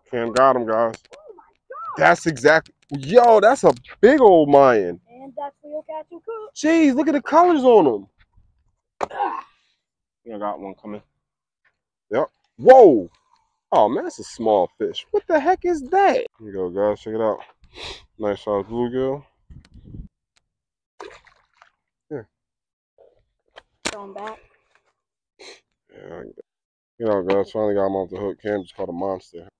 Cam got him, guys. That's exactly. Yo, that's a big old Mayan. And that's where catch and cook. Jeez, look at the colors on them. I got one coming. Yep. Whoa. Oh, man, that's a small fish. What the heck is that? Here you go, guys. Check it out. Nice size bluegill. Here. Going back. Yeah. You know, guys, finally got him off the hook. Cam just caught a monster.